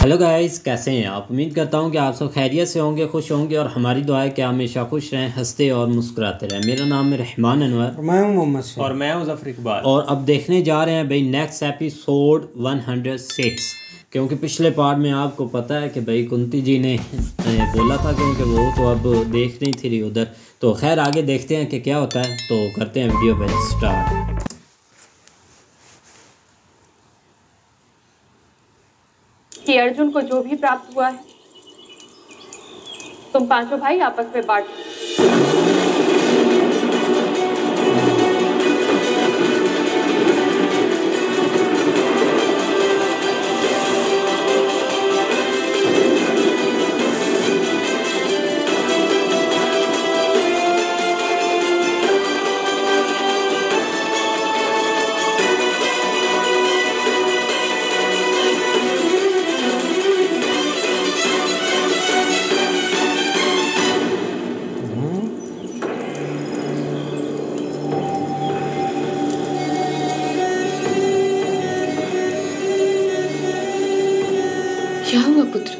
Hello guys, कैसे हैं आप। उम्मीद करता हूं कि आप सब खैरियत से होंगे, खुश होंगे और हमारी दुआ है कि आप हमेशा खुश रहें, हंसते और मुस्कुराते रहें। मेरा नाम है रहमान अनवर और मैं हूं मोहम्मद शेख और मैं हूं ज़फ़र इकबाल। और अब देखने जा रहे हैं भाई नेक्स्ट एपिसोड 106। क्योंकि पिछले पार्ट में आपको पता है कि भाई कुंती जी ने बोला था, क्योंकि वो तो अब देख नहीं थी रही उधर। तो खैर आगे देखते हैं कि क्या होता है, तो करते हैं वीडियो पे स्टार्ट। कि अर्जुन को जो भी प्राप्त हुआ है तुम पांचों भाई आपस में बांट लो। क्या हुआ पुत्र?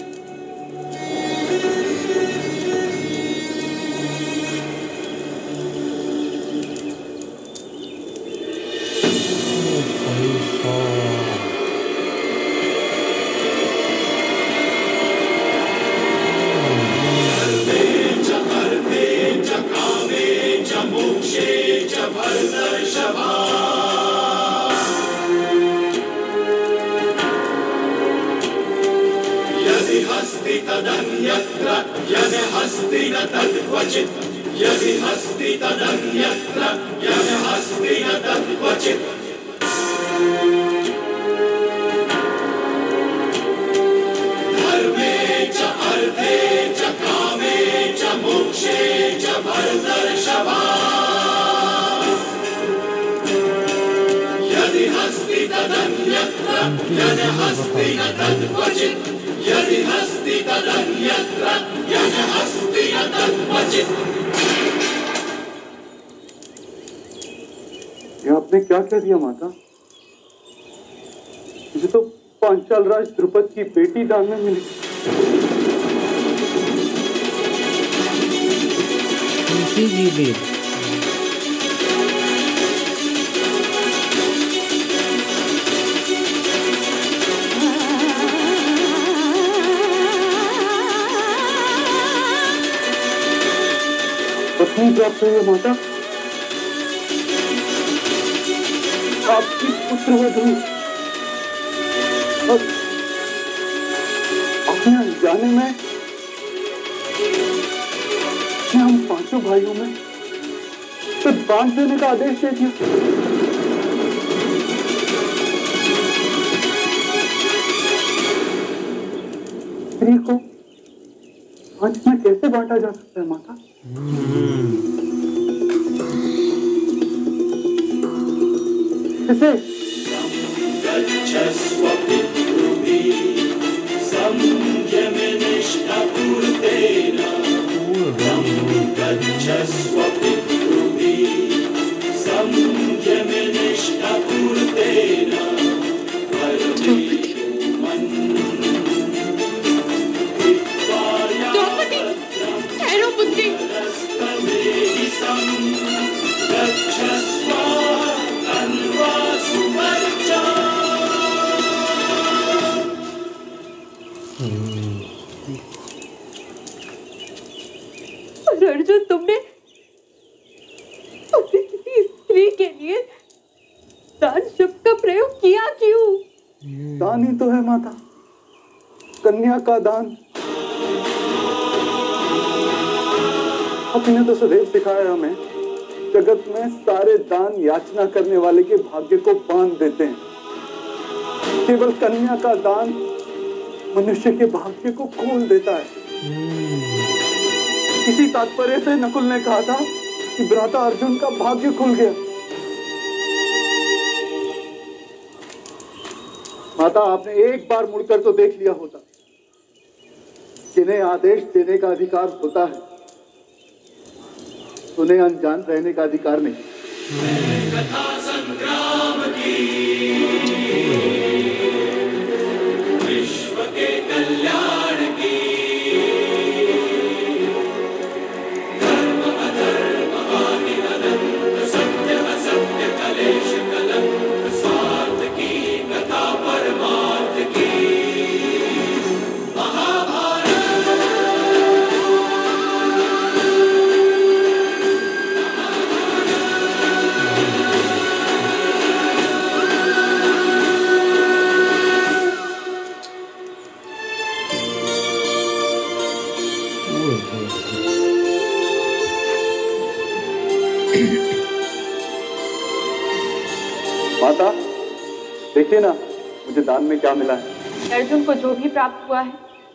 यदि हस्ति तदन्यत्र यदि हस्ति न तद्क्वचित् यदि हस्ति तदन्यत्र यदि हस्ति न तद्क्वचित् धर्मे च अर्थे च कामे च मोक्षे च भरतर्षभा यदि हस्ति तदन्यत्र यदि हस्ति न तद्क्वचित् यदि हस्ति तदन्यत्र यदि हस्ति न तद्क्वचित्। ये आपने क्या कह दिया माता? मुझे तो पांचाल राज द्रुपद की बेटी दान में मिली। जी भी पत्नी प्राप्त हुई है माता, आपकी पुत्रवधू। और अपने अनजाने में हम पांचों भाइयों में तो बांध देने का आदेश दे दिया। स्त्री को पांच में कैसे बांटा जा सकता है माता? कैसे? गच्छस्व पितृभिः संयमनिष्ठापूर्तेन गच्छस्व पितृभिः संयमनिष्ठापूर्तेन द्रौपदी, द्रौपदी, ठहरो पुत्री। और अर्जुन तुमने अपनी किसी स्त्री के लिए दान शब्द का प्रयोग किया क्यों? दान ही तो है माता, कन्या का दान। आपने तो सदैव सिखाया हमें, जगत में सारे दान याचना करने वाले के भाग्य को बांध देते हैं, केवल कन्या का दान मनुष्य के भाग्य को खोल देता है। इसी तात्पर्य से नकुल ने कहा था कि भ्राता अर्जुन का भाग्य खुल गया। माता, आपने एक बार मुड़कर तो देख लिया होता। जिन्हें आदेश देने का अधिकार होता है, उन्हें अनजान रहने का अधिकार नहीं। कथा संग्राम की विश्व के माता देखिए ना, मुझे दान में क्या मिला है। अर्जुन को जो भी प्राप्त हुआ है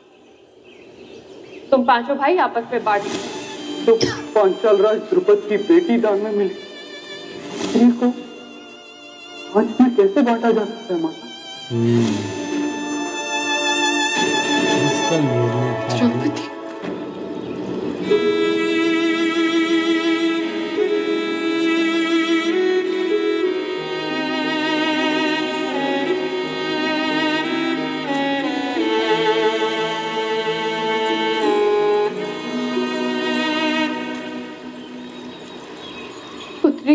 तुम पांचों भाई आपस में बांट लो। तो पांचाल राज द्रुपद की बेटी दान में मिली, स्त्री को आज में कैसे बांटा जा सकता है माता? मुश्किल निर्णय था। द्रौपदी पुत्री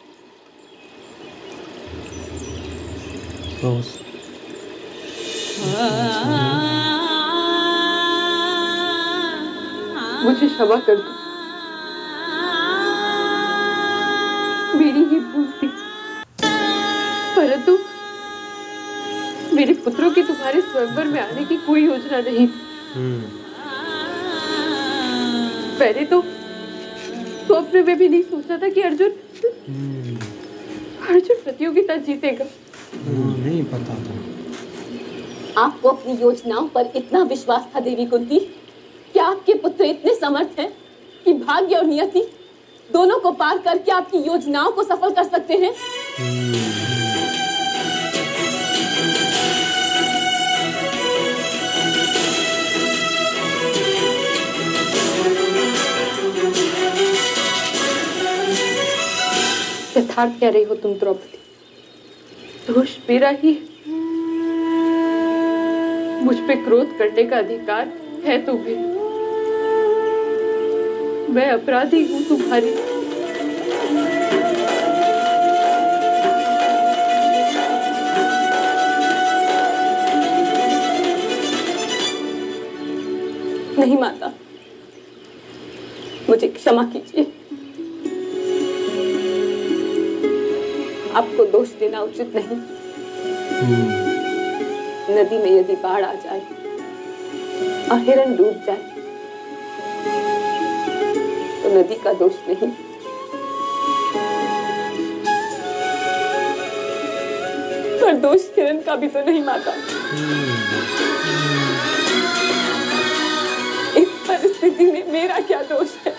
मुझे क्षमा कर दो, मेरी ही भूल थी। परंतु मेरे पुत्रों की तुम्हारे स्वयंवर में आने की कोई योजना नहीं। पहले तो स्वप्न में भी नहीं सोचा था कि अर्जुन प्रतियोगिता जीतेगा। नहीं पता था। आपको अपनी योजनाओं पर इतना विश्वास था देवी कुंती? क्या आपके पुत्र इतने समर्थ हैं कि भाग्य और नियति दोनों को पार करके आपकी योजनाओं को सफल कर सकते हैं? यथार्थ कह रही हो तुम द्रौपदी, दोष मेरा ही है। मुझ पे क्रोध करने का अधिकार है तुम्हें। मैं अपराधी हूँ तुम्हारी। नहीं माता, मुझे क्षमा कीजिए। आपको दोष देना उचित नहीं। नदी में यदि बाढ़ आ जाए और हिरण डूब जाए तो नदी का दोष नहीं, पर दोष हिरण का भी तो नहीं माता। इस परिस्थिति में मेरा क्या दोष है?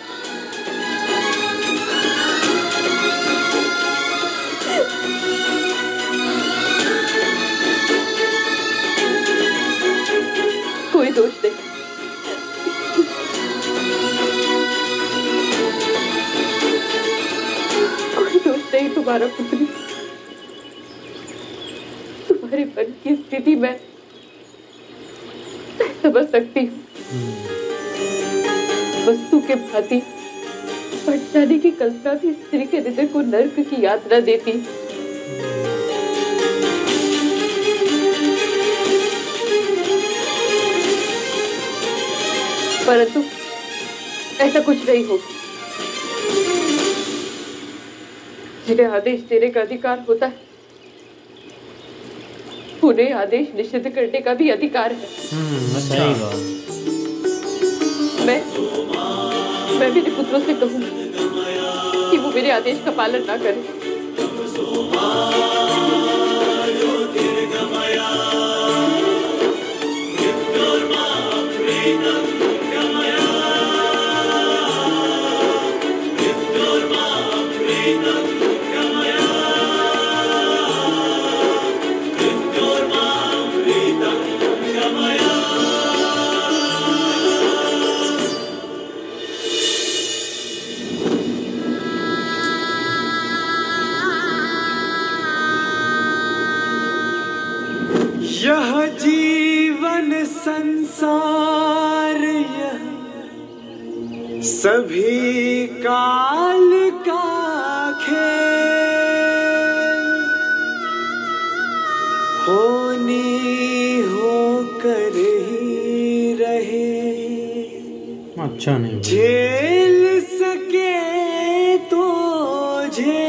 कोई दोष नहीं। कोई दोष नहीं तुम्हारा पुत्री। तुम्हारे मन की स्थिति मैं समझ सकती हूँ। वस्तु के भांति बढ़ जाने की कल्पना भी स्त्री के हृदय को नर्क की यातना देती। परंतु ऐसा कुछ नहीं होगा। जिन्हें आदेश देने का अधिकार होता है उन्हें आदेश निषिद्ध करने का भी अधिकार है। सही बात। मैं मेरे पुत्रों से कहूंगी कि वो मेरे आदेश का पालन ना करें। यह जीवन संसार यह सभी काल का खेल, होनी होकर ही रहे। अच्छा नहीं झेल सके तो झेल।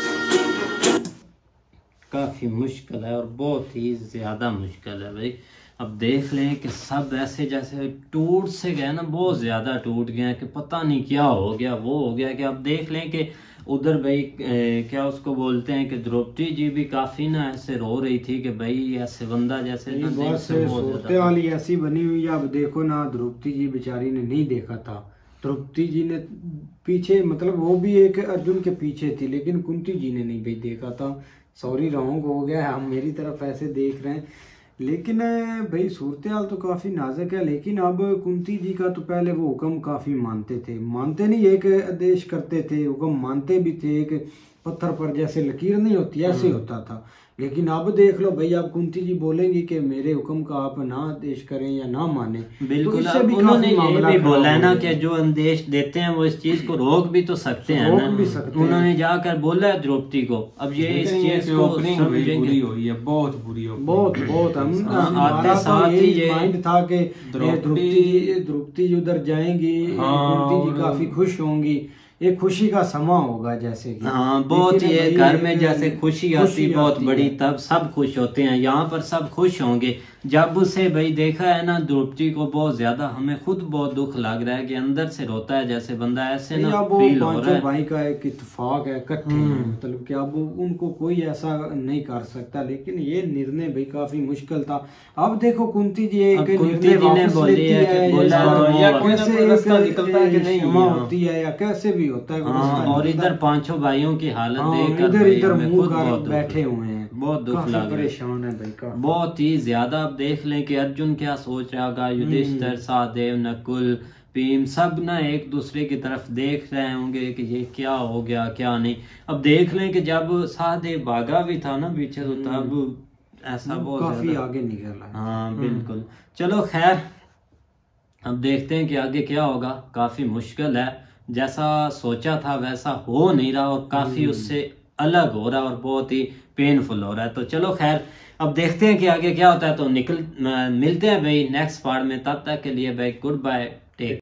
काफ़ी मुश्किल है और बहुत ही ज़्यादा मुश्किल है भाई। अब देख लें कि सब ऐसे जैसे टूट से गए ना, बहुत ज्यादा टूट गए कि पता नहीं क्या हो गया, वो हो गया कि अब देख लें कि उधर भाई क्या उसको बोलते हैं कि द्रौपदी जी भी काफी ना ऐसे रो रही थी कि भाई ऐसे बंदा जैसे ना बस सूरत हाल ही ऐसी बनी हुई है। अब देखो ना, द्रौपदी जी बेचारी ने नहीं देखा था, द्रौपदी जी ने पीछे, मतलब वो भी एक अर्जुन के पीछे थी, लेकिन कुंती जी ने नहीं भाई देखा था। सॉरी रॉन्ग हो गया, हम मेरी तरफ ऐसे देख रहे हैं, लेकिन भाई सूरत हाल तो काफी नाजुक है। लेकिन अब कुंती जी का तो पहले वो हुक्म काफी मानते थे, मानते नहीं एक आदेश करते थे, हुक्म मानते भी थे, एक पत्थर पर जैसे लकीर नहीं होती ऐसे होता था। लेकिन अब देख लो भाई, अब कुंती जी बोलेंगी कि मेरे हुक्म का आप ना आदेश करें या ना माने, बिल्कुल। तो भी उन्होंने ये भी बोला है ना कि जो आदेश देते हैं वो इस चीज को रोक भी तो सकते हैं ना, उन्होंने जाकर बोला है द्रौपदी को। अब ये इस चीज को बुरी हुई है, बहुत बुरी हो, बहुत हमारा तो ये माइंड था कि द्रौपदी जी उधर जाएंगी, कुंती जी काफी खुश होंगी, एक खुशी का समा होगा जैसे कि। हाँ, बहुत ये घर में जैसे खुशी आती बहुत बड़ी, तब सब खुश होते हैं। यहाँ पर सब खुश होंगे। जब से भाई देखा है ना द्रौपदी को बहुत ज्यादा, हमें खुद बहुत दुख लग रहा है कि अंदर से रोता है जैसे बंदा ऐसे ना फील हो रहा है। भाई का एक इत्तेफाक है, इकट्ठे हैं, मतलब कि अब उनको कोई ऐसा नहीं कर सकता। लेकिन ये निर्णय भाई काफी मुश्किल था। अब देखो कुंती जी एक निर्णय वापस लेती है, कैसे निकलता है कि नहीं होती है या कैसे भी होता है। और इधर पांचों भाइयों की हालत देखकर इधर मुंह कर बैठे हुए हैं, बहुत दुख लग परेशान है भाई का, बहुत ही ज्यादा। अब देख लें कि अर्जुन क्या सोच रहा होगा, युधिष्ठिर, सहदेव, नकुल, भीम सब ना एक दूसरे की तरफ देख रहे होंगे कि ये क्या हो गया क्या नहीं। अब देख लें कि जब सहदेव भागा भी था ना पीछे, तो तब ऐसा बहुत काफी आगे निकला। हाँ बिल्कुल। चलो खैर, अब देखते हैं कि आगे क्या होगा। काफी मुश्किल है, जैसा सोचा था वैसा हो नहीं रहा और काफी उससे अलग हो रहा है और बहुत ही पेनफुल हो रहा है। तो चलो खैर, अब देखते हैं कि आगे क्या होता है। तो मिलते हैं भाई नेक्स्ट पार्ट में, तब तक के लिए भाई गुड बाय, टेक।